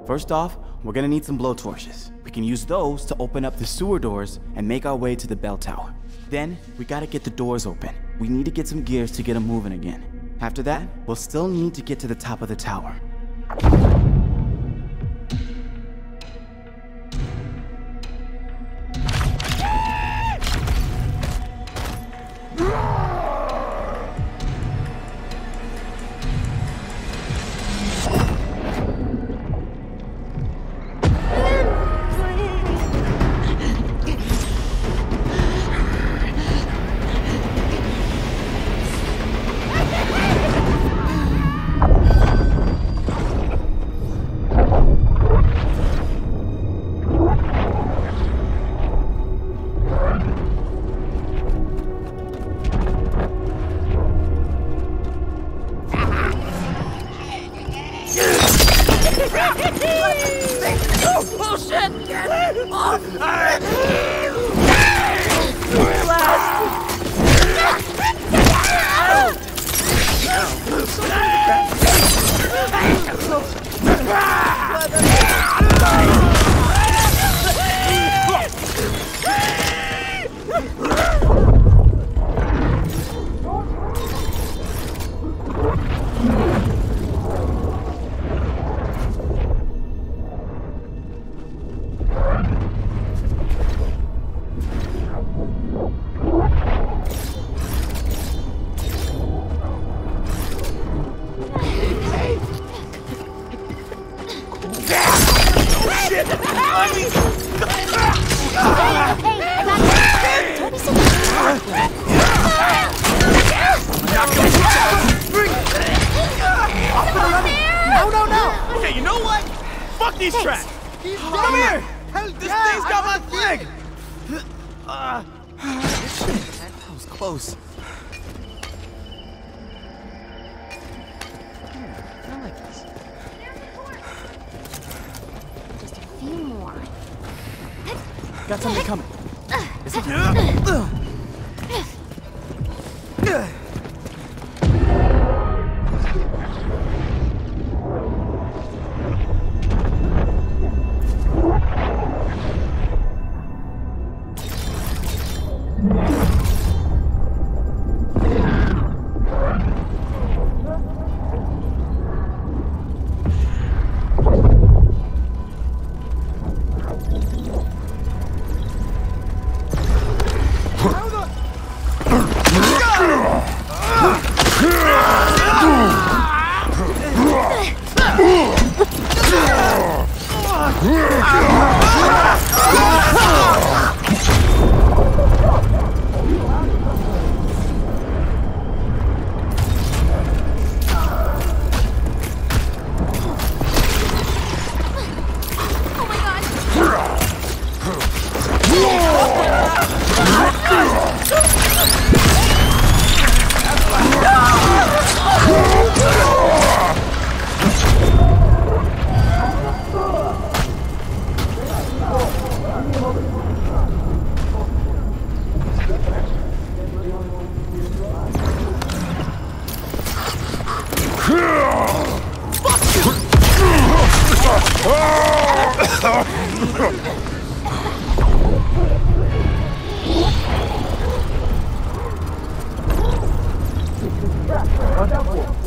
First off, we're gonna need some blowtorches. We can use those to open up the sewer doors and make our way to the bell tower. Then, we gotta get the doors open. We need to get some gears to get them moving again. After that, we'll still need to get to the top of the tower. Oh, bullshit! Get off! No! Okay, you know what? Fuck these tracks! Come here! This thing's got my leg! That was close. I like this. Just a few more. Got something coming. Is it? Watch out for it.